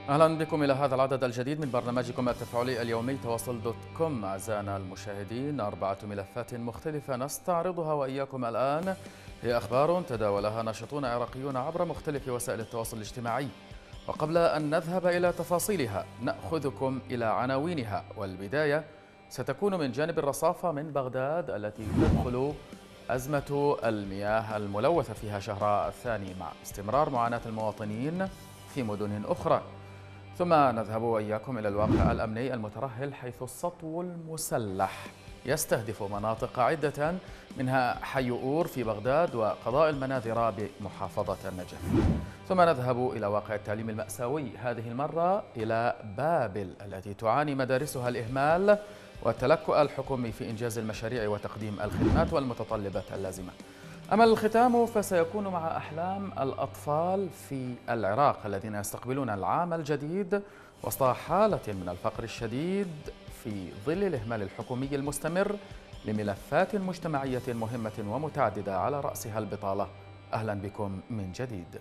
أهلا بكم إلى هذا العدد الجديد من برنامجكم التفاعلي اليومي تواصل دوت كوم. أعزائنا المشاهدين، 4 ملفات مختلفة نستعرضها وإياكم الآن. هي أخبار تداولها ناشطون عراقيون عبر مختلف وسائل التواصل الاجتماعي، وقبل أن نذهب إلى تفاصيلها نأخذكم إلى عناوينها. والبداية ستكون من جانب الرصافة من بغداد التي تدخل أزمة المياه الملوثة فيها شهرها الثاني مع استمرار معاناة المواطنين في مدن أخرى. ثم نذهب وإياكم إلى الواقع الأمني المترهل، حيث السطو المسلح يستهدف مناطق عدة منها حي أور في بغداد وقضاء المناذرة بمحافظة النجف. ثم نذهب إلى واقع التعليم المأساوي، هذه المرة إلى بابل التي تعاني مدارسها الإهمال والتلكؤ الحكومي في إنجاز المشاريع وتقديم الخدمات والمتطلبات اللازمة. أما الختام فسيكون مع أحلام الأطفال في العراق الذين يستقبلون العام الجديد وسط حالة من الفقر الشديد في ظل الإهمال الحكومي المستمر لملفات مجتمعية مهمة ومتعددة على رأسها البطالة. أهلا بكم من جديد.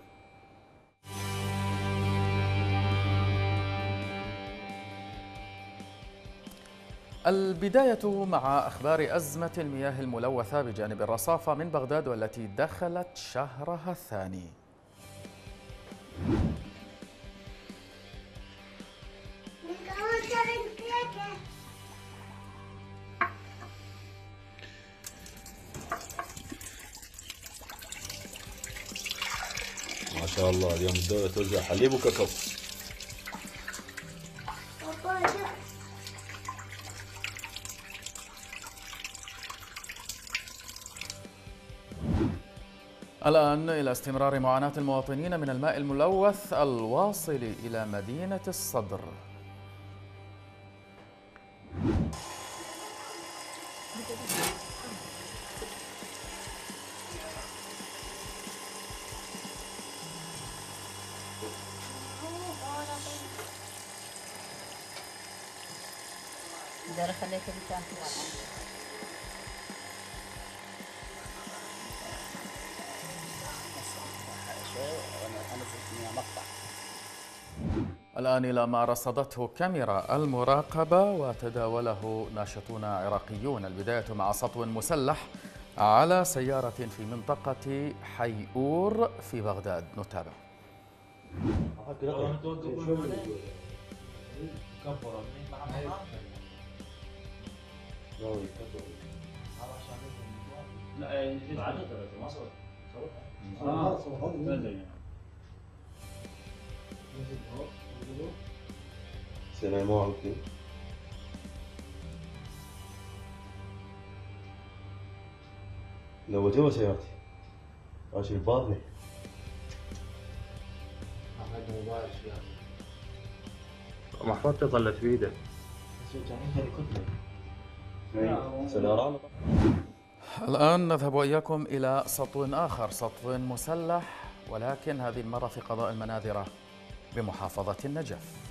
البداية مع أخبار أزمة المياه الملوثة بجانب الرصافة من بغداد والتي دخلت شهرها الثاني. ما شاء الله اليوم الدولة توزع حليب وكاكاو. الآن إلى استمرار معاناة المواطنين من الماء الملوث الواصل إلى مدينة الصدر. الآن إلى ما رصدته كاميرا المراقبة وتداوله ناشطون عراقيون. البداية مع سطو مسلح على سيارة في منطقة حي أور في بغداد. نتابع. لو جوا سيارتي ماشي الباطني. محفظتي طلت في ايده. الآن نذهب وإياكم إلى سطو آخر، سطو مسلح ولكن هذه المرة في قضاء المناذرة بمحافظة النجف.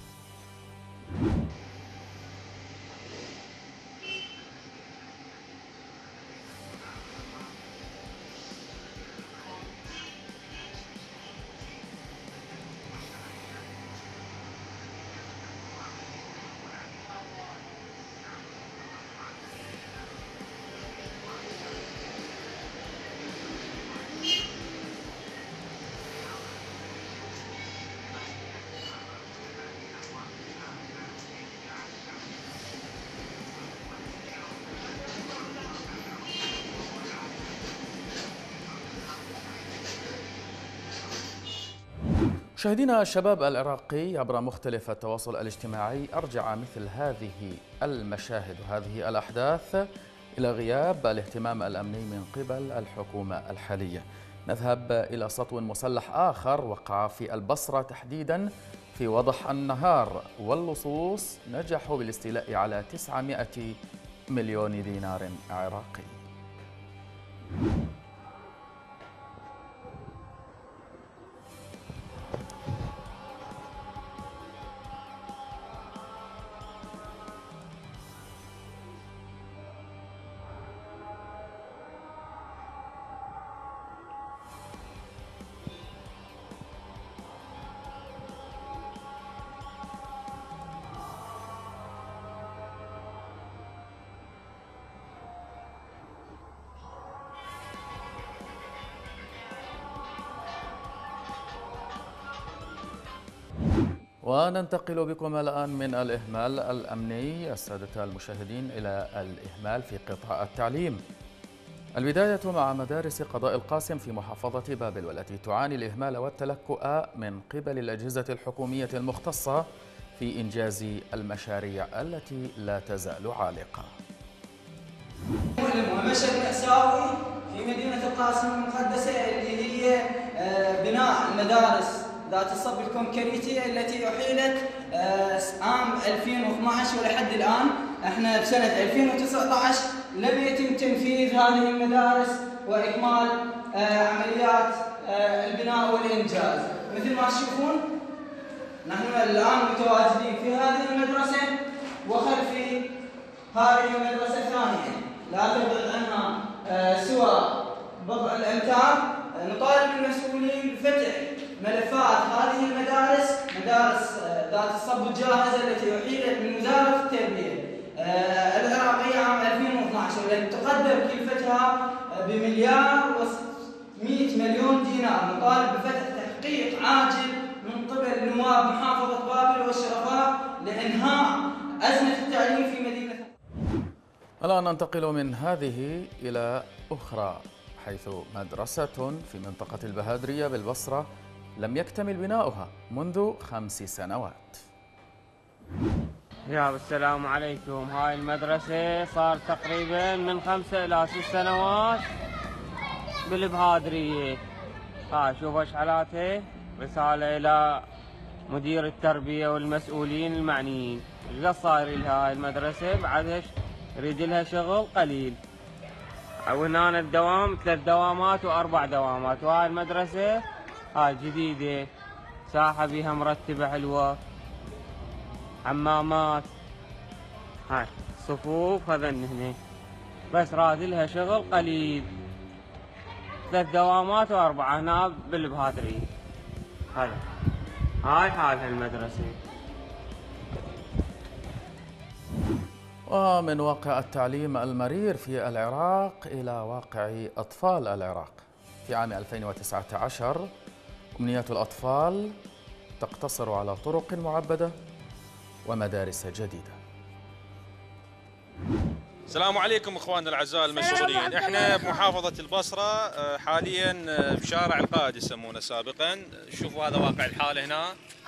مشاهدينا، الشباب العراقي عبر مختلف التواصل الاجتماعي أرجع مثل هذه المشاهد وهذه الأحداث إلى غياب الاهتمام الأمني من قبل الحكومة الحالية. نذهب إلى سطو مسلح آخر وقع في البصرة تحديدا في وضح النهار، واللصوص نجحوا بالاستيلاء على 900 مليون دينار عراقي. وننتقل بكم الآن من الإهمال الأمني السادة المشاهدين إلى الإهمال في قطاع التعليم. البداية مع مدارس قضاء القاسم في محافظة بابل، والتي تعاني الإهمال والتلكؤ من قبل الأجهزة الحكومية المختصة في إنجاز المشاريع التي لا تزال عالقة. مشهد مأساوي في مدينة القاسم المقدسة اللي هي بناء المدارس ذات الصب الكونكريتي التي أحيلت عام 2012 ولحد الآن احنا بسنة 2019 لم يتم تنفيذ هذه المدارس وإكمال عمليات البناء والإنجاز. مثل ما تشوفون نحن الآن متواجدين في هذه المدرسة وخلف هذه المدرسة الثانية لا تبعد عنها سوى بضع الأمتار. نطالب المسؤولين بفتح ملفات هذه المدارس، مدارس ذات الصب الجاهزة التي أحيلت من وزارة التربية العراقية عام 2012 والتي تقدر كلفتها ب1.1 دينار. نطالب بفتح تحقيق عاجل من قبل نواب محافظة بابل والشرفاء لإنهاء أزمة التعليم في مدينة. الآن ننتقل من هذه إلى أخرى، حيث مدرسة في منطقة البهادرية بالبصرة لم يكتمل بناؤها منذ 5 سنوات. يا السلام عليكم. هاي المدرسة صار تقريبا من 5 إلى 6 سنوات بالبهادرية. شوف ايش حالاتها. رسالة إلى مدير التربية والمسؤولين المعنيين. ايش قد صاير لها هاي المدرسة؟ بعدها يريد لها شغل قليل. وهنا الدوام 3 دوامات و4 دوامات، وهاي المدرسة هاي جديدة، ساحة بيها مرتبة حلوة، حمامات، هاي صفوف هذن هنا، بس راد لها شغل قليل. 3 دوامات و4 هنا بالبهادرية. هذا هاي حالها المدرسة. ومن واقع التعليم المرير في العراق إلى واقع أطفال العراق. في عام 2019 أمنيات الأطفال تقتصر على طرق معبدة ومدارس جديدة. السلام عليكم اخواننا الاعزاء المسؤولين. احنا بمحافظة البصرة حاليا بشارع القائد يسمونه سابقا. شوفوا هذا واقع الحال هنا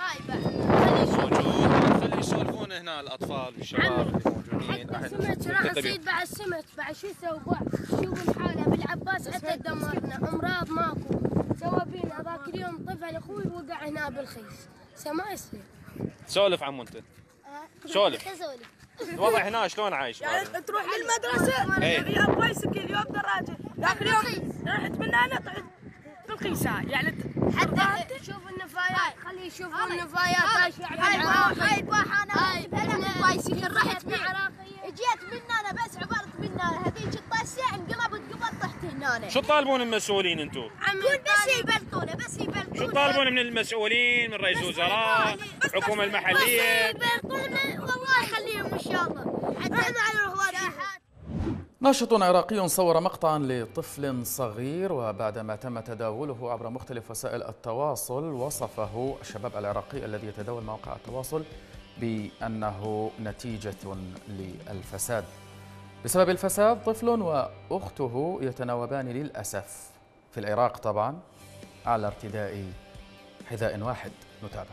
موجود. خلي يسولفون هنا الاطفال والشباب اللي موجودين. سمك راح يصيد بعد سمك بعد شو يسوي؟ شوفوا الحالة بالعباس حتى دمرنا، امراض ماكو. سوى بينا ذاك اليوم طفل اخوي وقع هنا بالخيس، ما يصير. سولف عمو انت. سولف. الوضع هنا شلون عايش؟ يعني تروح للمدرسة اليوم بايسكل اليوم دراجة، ذاك اليوم رحت من هنا طلعت بالقيسة يعني حتى شوف النفايات، خليه يشوفوا النفايات. هاي الباحة انا بايسكل رحت بيه، جيت من هنا بس عبرت من هنا هذيك الطاسة انقلبت قبل طحت هنا. شو تطالبون من المسؤولين انتم؟ بس يبلطونه بس يبلطونه. شو تطالبون من المسؤولين، من رئيس الوزراء، الحكومة المحلية؟ يبلطونه والله يخليهم ان شاء الله حتى ما نروح واجهات. ناشط عراقي صور مقطعا لطفل صغير وبعدما تم تداوله عبر مختلف وسائل التواصل وصفه الشباب العراقي الذي يتداول مواقع التواصل بأنه نتيجة للفساد. بسبب الفساد طفل وأخته يتناوبان للأسف في العراق طبعا على ارتداء حذاء واحد. نتابع.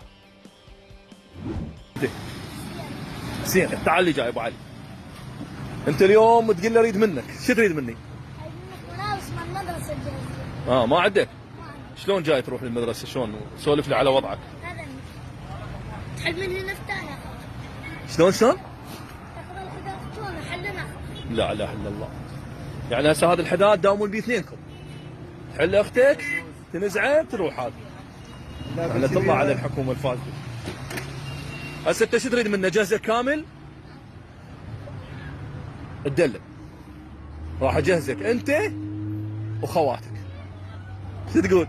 زين تعال لي جاي ابو علي. انت اليوم تقول لي اريد منك، شو تريد مني؟ ملابس من المدرسة الجاهزة. ما عندك؟ شلون جاي تروح للمدرسة؟ شلون؟ سولف لي على وضعك. تحل مني نفتانا. شلون؟ تاخذ الحذاء شلون حلنا؟ لا اله الا الله. يعني هسه هذا الحذاء تداومون بيه اثنينكم. تحل اختك تنزعه تروح هذا. يعني تطلع على الحكومة الفاسدة. هسه انت شو تريد منه؟ جهزه كامل؟ تدلل. راح اجهزك انت وخواتك. شو تقول؟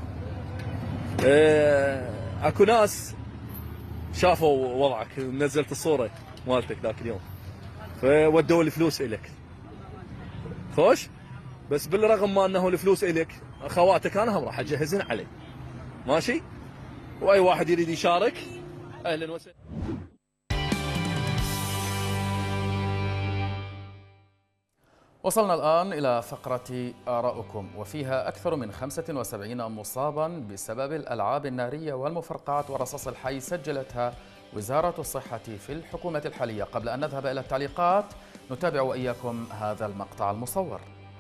اكو ناس شافوا وضعك، نزلت الصورة مالتك ذاك اليوم فودوا الفلوس الك. خوش؟ بس بالرغم ما انه الفلوس الك، اخواتك انا هم راح اجهزن عليه. ماشي؟ واي واحد يريد يشارك أهلا وسهلا. وصلنا الآن إلى فقرة آراؤكم، وفيها أكثر من 75 مصابا بسبب الألعاب النارية والمفرقعات ورصاص الحي سجلتها وزارة الصحة في الحكومة الحالية. قبل أن نذهب إلى التعليقات نتابع وإياكم هذا المقطع المصور.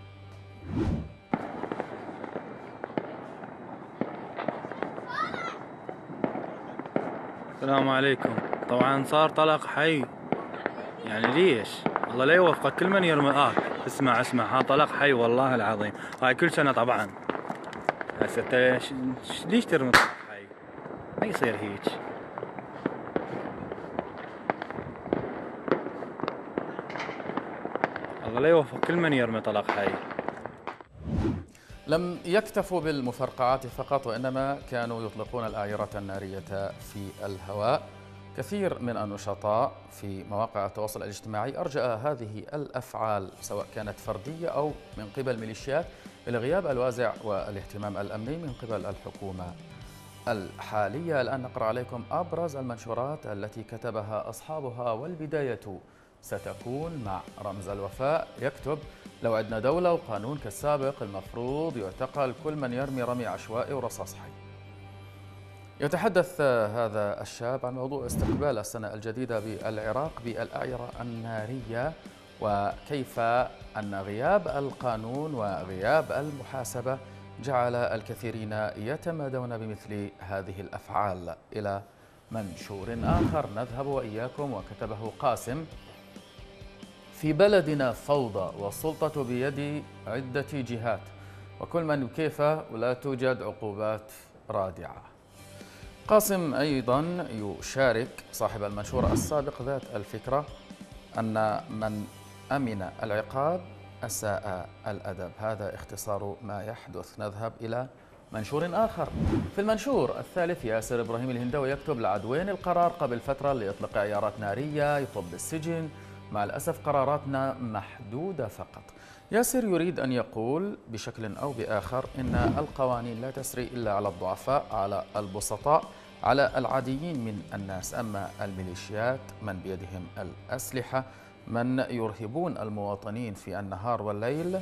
السلام عليكم. طبعا صار طلق حي، يعني ليش؟ الله لا يوفقك كل من يرمي. اسمع ها طلق حي والله العظيم، هاي كل سنة طبعا. هسه انت ليش ترمي طلق حي؟ ما يصير هيك. الله لا يوفق كل من يرمي طلق حي. لم يكتفوا بالمفرقعات فقط، وإنما كانوا يطلقون الأعيرة النارية في الهواء. كثير من النشطاء في مواقع التواصل الاجتماعي أرجأ هذه الأفعال سواء كانت فردية أو من قبل ميليشيات إلى غياب الوازع والاهتمام الأمني من قبل الحكومة الحالية. الآن نقرأ عليكم أبرز المنشورات التي كتبها أصحابها، والبداية ستكون مع رمز الوفاء يكتب: لو عندنا دولة وقانون كالسابق المفروض يعتقل كل من يرمي رمي عشوائي ورصاص حي. يتحدث هذا الشاب عن موضوع استقبال السنة الجديدة بالعراق بالأعيرة النارية، وكيف أن غياب القانون وغياب المحاسبة جعل الكثيرين يتمادون بمثل هذه الأفعال. إلى منشور آخر نذهب وإياكم، وكتبه قاسم: في بلدنا فوضى والسلطة بيد عدة جهات وكل من بكيفه ولا توجد عقوبات رادعة. قاسم أيضا يشارك صاحب المنشور السابق ذات الفكرة أن من أمن العقاب أساء الأدب. هذا اختصار ما يحدث. نذهب إلى منشور آخر. في المنشور الثالث ياسر إبراهيم الهنداوي يكتب: العدوين القرار قبل فترة لإطلاق عيارات نارية يطب بالسجن، مع الأسف قراراتنا محدودة فقط. ياسر يريد أن يقول بشكل أو بآخر إن القوانين لا تسري إلا على الضعفاء، على البسطاء، على العاديين من الناس. أما الميليشيات من بيدهم الأسلحة، من يرهبون المواطنين في النهار والليل،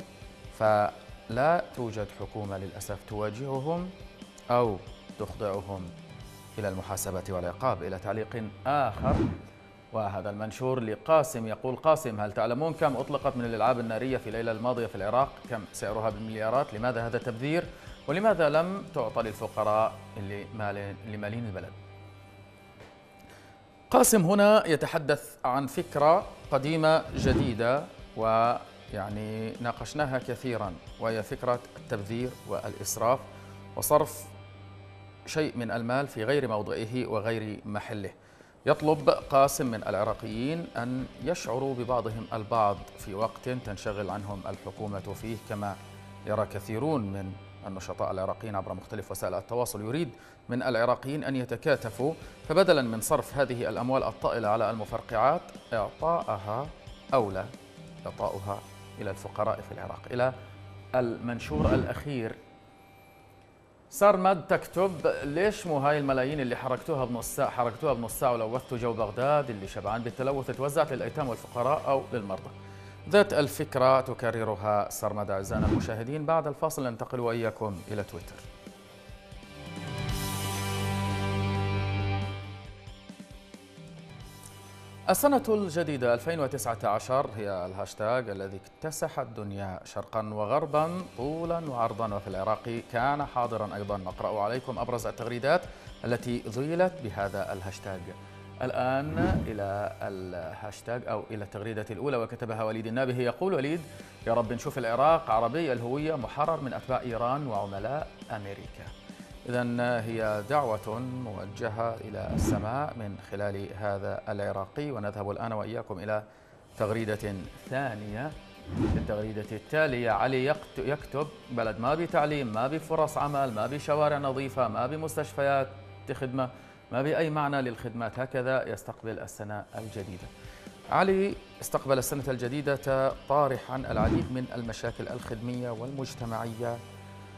فلا توجد حكومة للأسف تواجههم أو تخضعهم إلى المحاسبة والعقاب. إلى تعليق آخر، وهذا المنشور لقاسم يقول: قاسم، هل تعلمون كم أطلقت من الألعاب النارية في الليلة الماضية في العراق؟ كم سعرها بالمليارات؟ لماذا هذا التبذير؟ ولماذا لم تعطى للفقراء اللي مالين البلد؟ قاسم هنا يتحدث عن فكرة قديمة جديدة، ويعني ناقشناها كثيرا، وهي فكرة التبذير والإسراف وصرف شيء من المال في غير موضعه وغير محله. يطلب قاسم من العراقيين أن يشعروا ببعضهم البعض في وقت تنشغل عنهم الحكومة فيه، كما يرى كثيرون من النشطاء العراقيين عبر مختلف وسائل التواصل. يريد من العراقيين أن يتكاتفوا، فبدلا من صرف هذه الأموال الطائلة على المفرقعات إعطاءها أولى إعطاؤها إلى الفقراء في العراق. إلى المنشور الأخير، سارمد تكتب: ليش مو هاي الملايين اللي حركتوها بنص ساعة ولوثتوا جو بغداد، اللي شبعان بالتلوث توزعت للأيتام والفقراء أو للمرضى؟ ذات الفكرة تكررها سرمد. أعزائنا المشاهدين، بعد الفاصل ننتقل وإياكم إلى تويتر. السنة الجديدة 2019 هي الهاشتاج الذي اكتسح الدنيا شرقا وغربا طولا وعرضا، وفي العراق كان حاضرا أيضا. نقرأ عليكم أبرز التغريدات التي ذيلت بهذا الهاشتاج. الآن إلى الهاشتاج أو إلى التغريدة الأولى، وكتبها وليد النابهي. يقول وليد: يا رب نشوف العراق عربي الهوية محرر من أتباع إيران وعملاء أمريكا. إذن هي دعوة موجهة إلى السماء من خلال هذا العراقي. ونذهب الآن وإياكم إلى تغريدة ثانية. في التغريدة التالية علي يكتب: بلد ما بتعليم، ما بفرص عمل، ما بشوارع نظيفة، ما بمستشفيات خدمة، ما بأي معنى للخدمات. هكذا يستقبل السنة الجديدة. علي استقبل السنة الجديدة طارحا العديد من المشاكل الخدمية والمجتمعية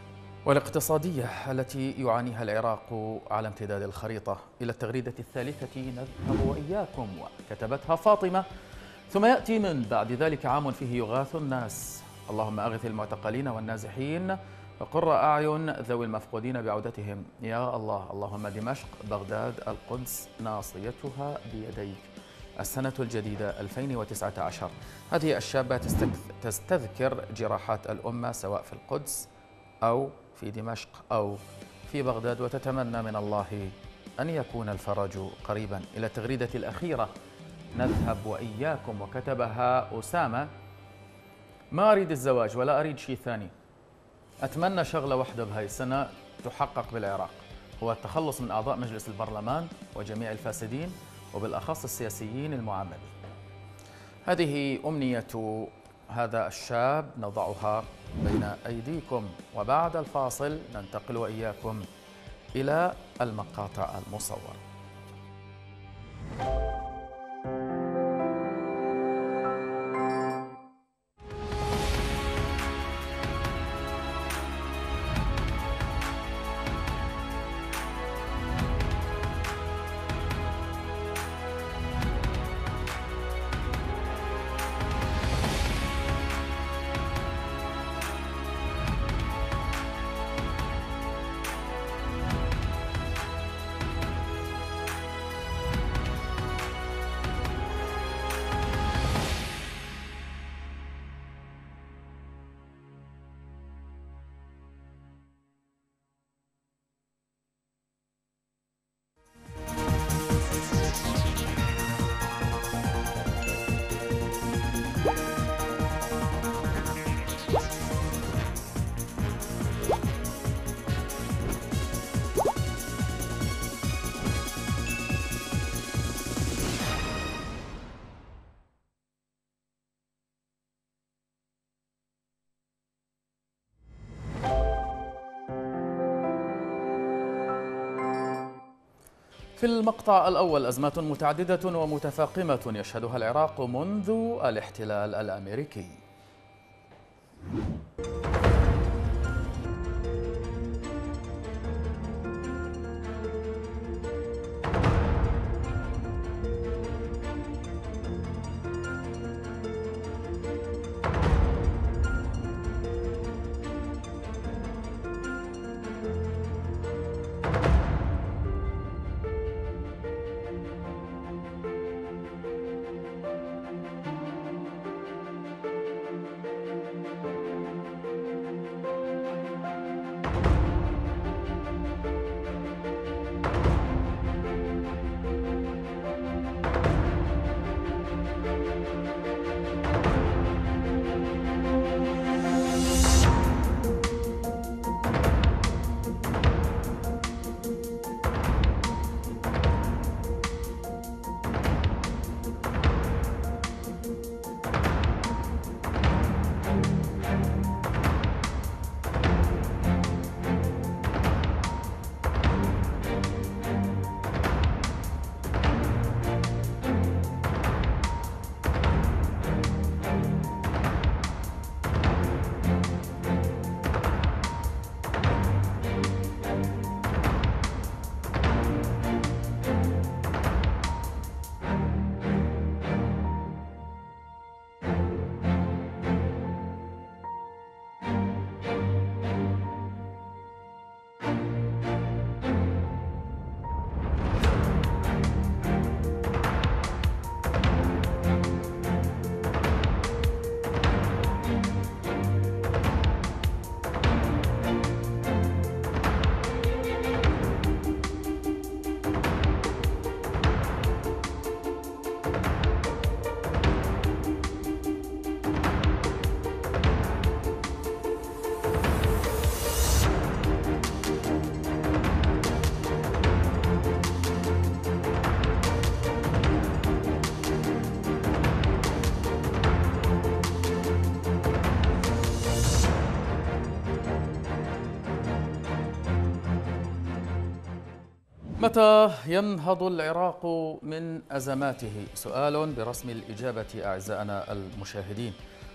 والاقتصادية التي يعانيها العراق على امتداد الخريطة. إلى التغريدة الثالثة نذهب وإياكم، وكتبتها فاطمة. ثم يأتي من بعد ذلك عام فيه يغاث الناس. اللهم أغث المعتقلين والنازحين وقر أعين ذوي المفقودين بعودتهم يا الله. اللهم دمشق، بغداد، القدس ناصيتها بيديك. السنة الجديدة 2019. هذه الشابة تستذكر جراحات الأمة سواء في القدس أو في دمشق أو في بغداد، وتتمنى من الله أن يكون الفرج قريبا. إلى التغريدة الأخيرة نذهب وإياكم، وكتبها أسامة. ما أريد الزواج ولا أريد شيء ثاني، أتمنى شغلة واحدة بهاي السنة تحقق بالعراق، هو التخلص من أعضاء مجلس البرلمان وجميع الفاسدين وبالأخص السياسيين المعمدين. هذه أمنية هذا الشاب نضعها بين أيديكم، وبعد الفاصل ننتقل وإياكم إلى المقاطع المصورة. في المقطع الأول أزمات متعددة ومتفاقمة يشهدها العراق منذ الاحتلال الأمريكي. متى ينهض العراق من أزماته؟ سؤال برسم الإجابة أعزائنا المشاهدين.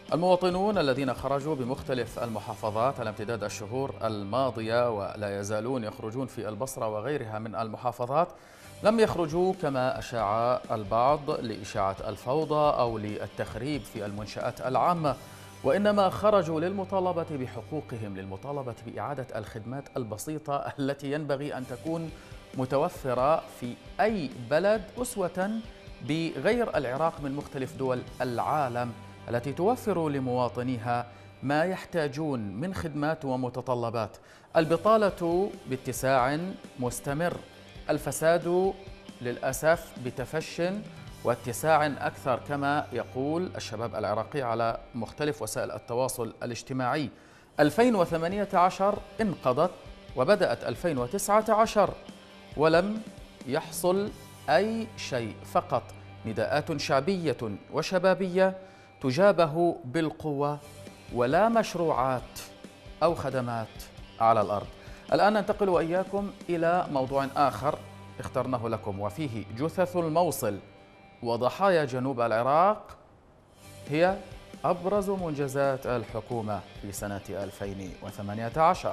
المواطنون الذين خرجوا بمختلف المحافظات على امتداد الشهور الماضية ولا يزالون يخرجون في البصرة وغيرها من المحافظات لم يخرجوا كما أشاع البعض لإشاعة الفوضى أو للتخريب في المنشآت العامة، وإنما خرجوا للمطالبة بحقوقهم، للمطالبة بإعادة الخدمات البسيطة التي ينبغي أن تكون متوفرة في أي بلد أسوة بغير العراق من مختلف دول العالم التي توفر لمواطنيها ما يحتاجون من خدمات ومتطلبات. البطالة باتساع مستمر، الفساد للأسف بتفش واتساع أكثر كما يقول الشباب العراقي على مختلف وسائل التواصل الاجتماعي. 2018 انقضت وبدأت 2019 ولم يحصل أي شيء، فقط نداءات شعبية وشبابية تجابه بالقوة ولا مشروعات أو خدمات على الأرض. الآن ننتقل وإياكم إلى موضوع آخر اخترناه لكم، وفيه جثث الموصل وضحايا جنوب العراق هي أبرز منجزات الحكومة في سنة 2018.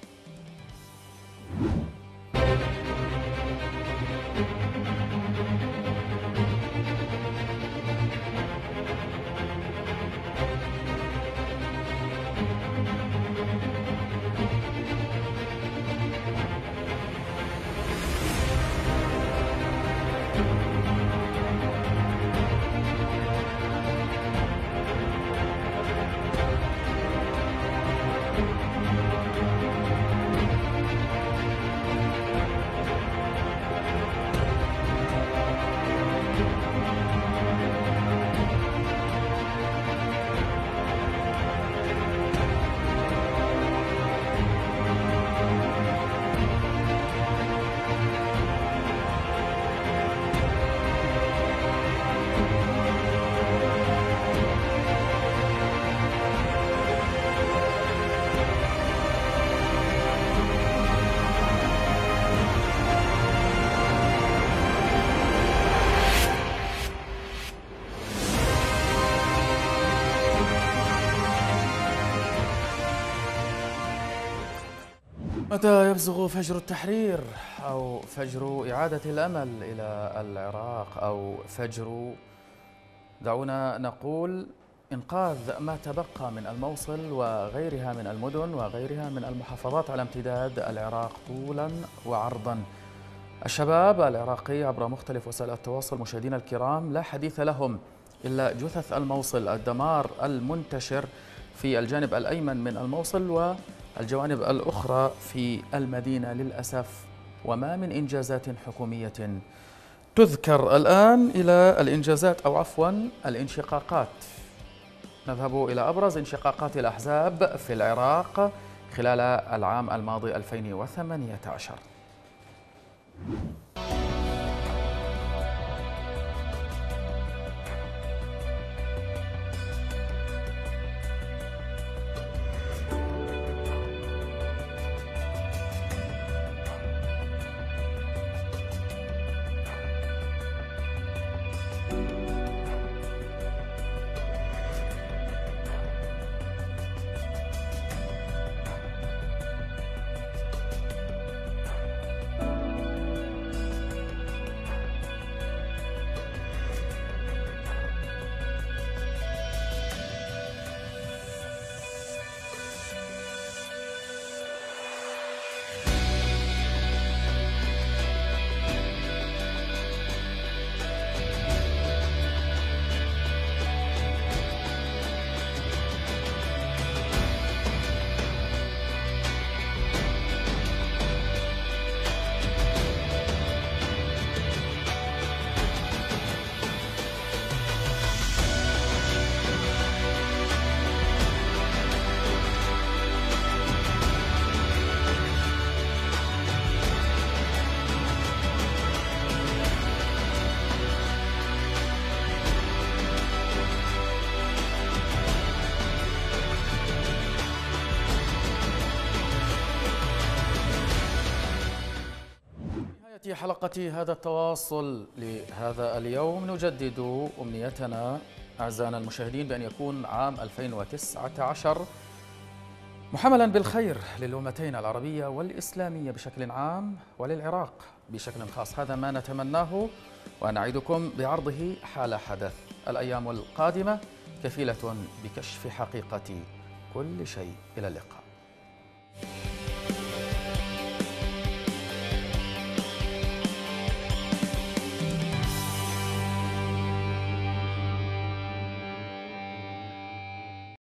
متى يبزغ فجر التحرير أو فجر إعادة الأمل إلى العراق أو فجر دعونا نقول إنقاذ ما تبقى من الموصل وغيرها من المدن وغيرها من المحافظات على امتداد العراق طولا وعرضا؟ الشباب العراقي عبر مختلف وسائل التواصل مشاهدينا الكرام لا حديث لهم إلا جثث الموصل، الدمار المنتشر في الجانب الأيمن من الموصل والجوانب الأخرى في المدينة للأسف، وما من إنجازات حكومية تذكر. الآن إلى الإنجازات أو عفوا الانشقاقات، نذهب إلى أبرز انشقاقات الأحزاب في العراق خلال العام الماضي 2018. في حلقة هذا التواصل لهذا اليوم نجدد أمنيتنا أعزائنا المشاهدين بأن يكون عام 2019 محملا بالخير للأمتين العربية والإسلامية بشكل عام وللعراق بشكل خاص. هذا ما نتمناه ونعدكم بعرضه حال حدث. الأيام القادمة كفيلة بكشف حقيقة كل شيء. إلى اللقاء.